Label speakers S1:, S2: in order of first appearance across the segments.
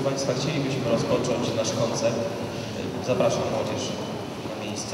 S1: Państwa, chcielibyśmy rozpocząć nasz koncert. Zapraszam młodzież na miejsca.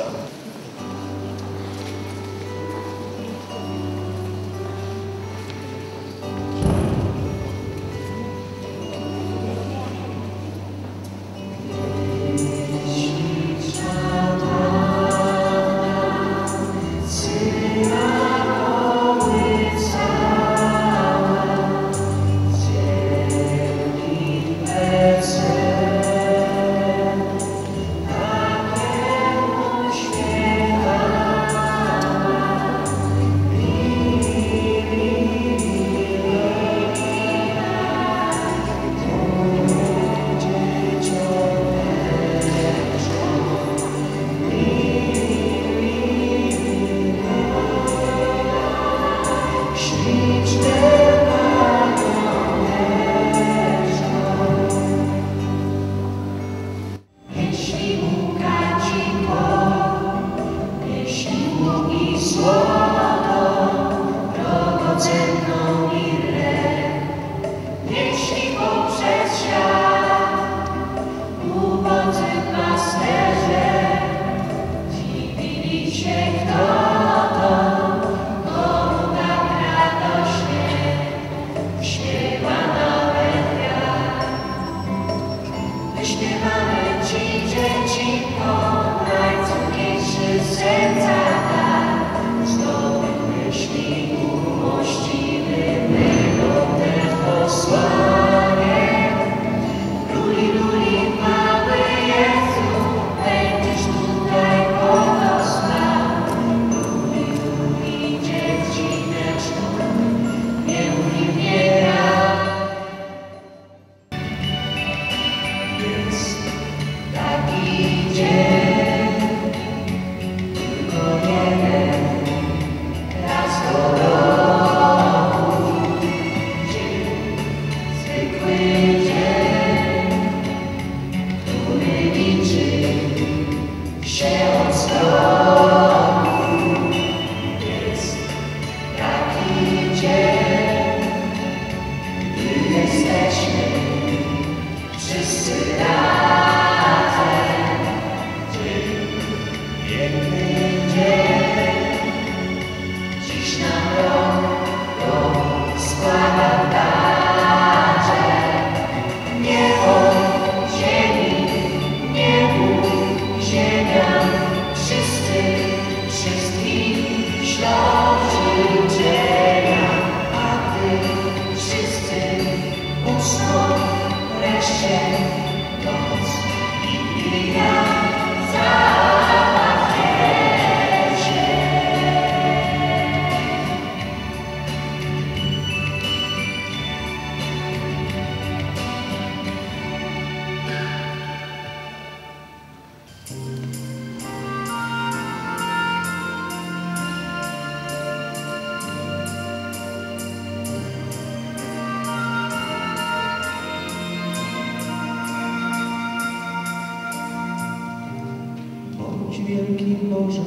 S2: Wielki Boże,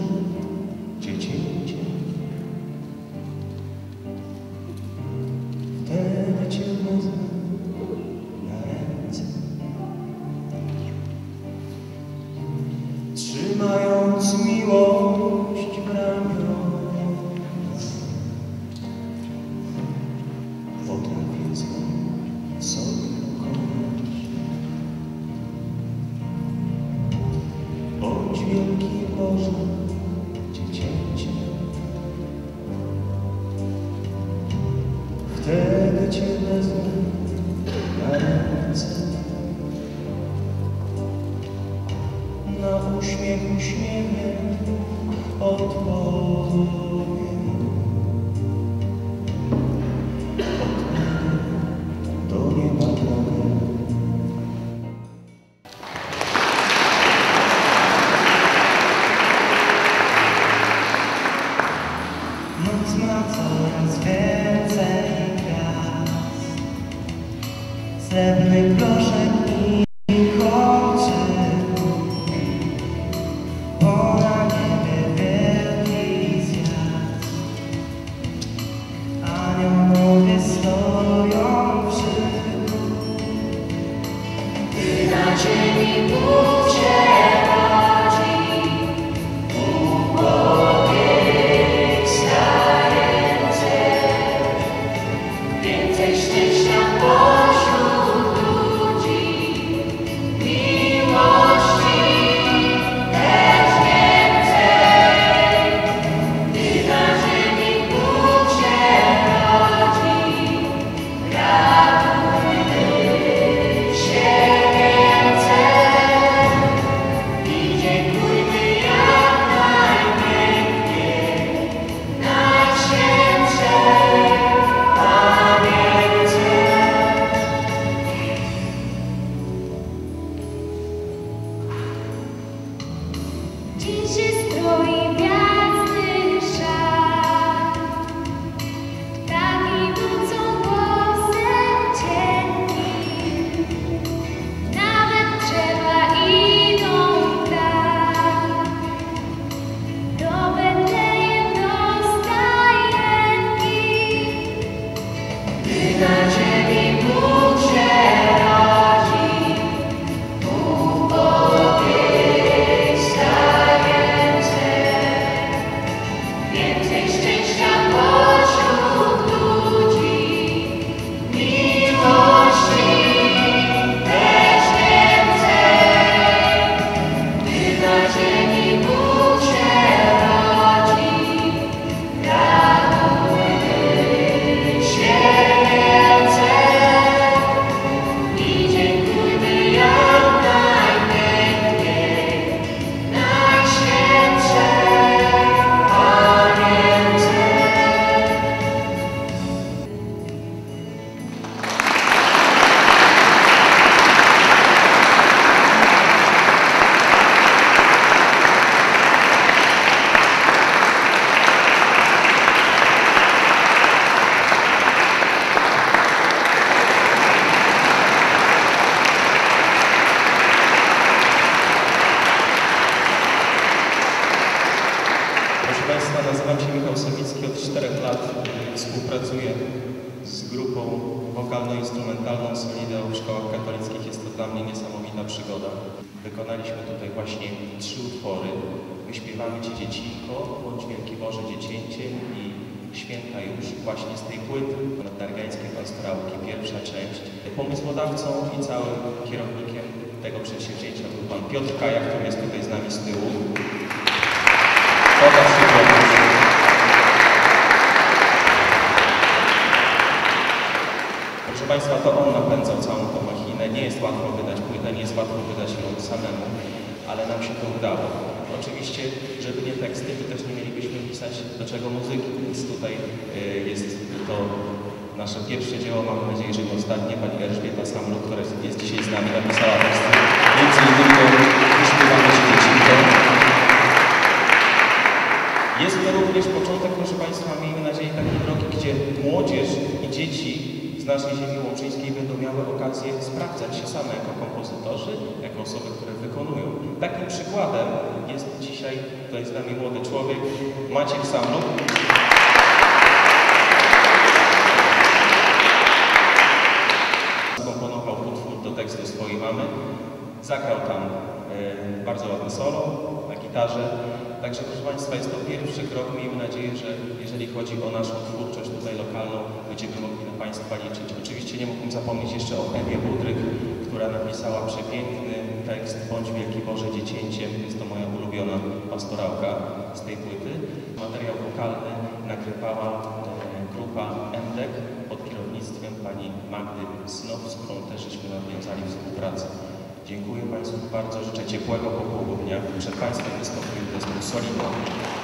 S2: dziecięcie, wtedy Cię wezmę na ręce, trzymając miłość w ramionach. Potrafię sobie pokonać. Bądź wielki Boże, dziecięcie, wtedy Cię wezmę na ręce, na uśmiech uśmiechem odpowiem. Od do nieba drogę. Zmacając więcej gwiazd, srebrny proszek i kolczyków, bo na niebie wielki zjazd.
S1: Nazywam się Michał Sawicki, od 4 lat współpracuję z grupą wokalno-instrumentalną Solideo w szkołach katolickich. Jest to dla mnie niesamowita przygoda. Wykonaliśmy tutaj właśnie 3 utwory. Wyśpiewamy Ci dziecinko, Bądź Wielki Boże Dziecięcie i Święta już, właśnie z tej płyty Dargańskiej Pastorałki, pierwsza część. Pomysłodawcą i całym kierownikiem tego przedsięwzięcia był pan Piotr Kajak, który jest tutaj z nami z tyłu. Pokaż się, proszę Państwa, to on napędzał całą tą machinę. Nie jest łatwo wydać płytę, nie jest łatwo wydać ją samemu, ale nam się to udało. Oczywiście, żeby nie teksty, to też nie mielibyśmy pisać do czego muzyki, więc tutaj jest to nasze pierwsze dzieło, mam nadzieję, że nie ostatnie. Pani Elżbieta Samruk, która jest dzisiaj z nami, napisała teksty. Między innymi do Wyśpiewamy Ci dziecinko. Jest to również początek, proszę Państwa, miejmy nadzieję, takiej drogi, gdzie młodzież i dzieci z naszej ziemi łomżyńskiej będą miały okazję sprawdzać się same jako kompozytorzy, jako osoby, które wykonują. Takim przykładem jest dzisiaj, tutaj z nami młody człowiek, Maciek Samruk. Skomponował utwór do tekstu swojej mamy. Zagrał tam bardzo ładne solo na gitarze. Także, proszę Państwa, jest to pierwszy krok. Miejmy nadzieję, że jeżeli chodzi o naszą twórczość tutaj lokalną, będziemy mogli na Państwa liczyć. Oczywiście nie mógłbym zapomnieć jeszcze o Ewie Budryk, która napisała przepiękny tekst Bądź Wielki Boże Dziecięciem. Jest to moja ulubiona pastorałka z tej płyty. Materiał wokalny nagrywała grupa MDEK pod kierownictwem pani Magdy Snow, z którą też żeśmy nawiązali współpracę. Dziękuję Państwu bardzo, życzę ciepłego popołudnia. Przed Państwem występuje zespół Solideo.